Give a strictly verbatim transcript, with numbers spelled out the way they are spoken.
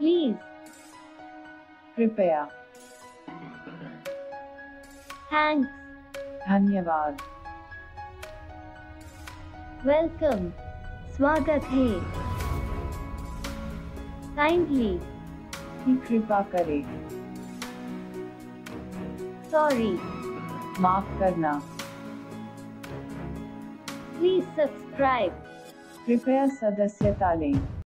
Please, कृपया, thanks, धन्यवाद, welcome, स्वागत है, काइंडली, की कृपा करे, सॉरी, माफ करना, प्लीज सब्सक्राइब, कृपया सदस्यता लें।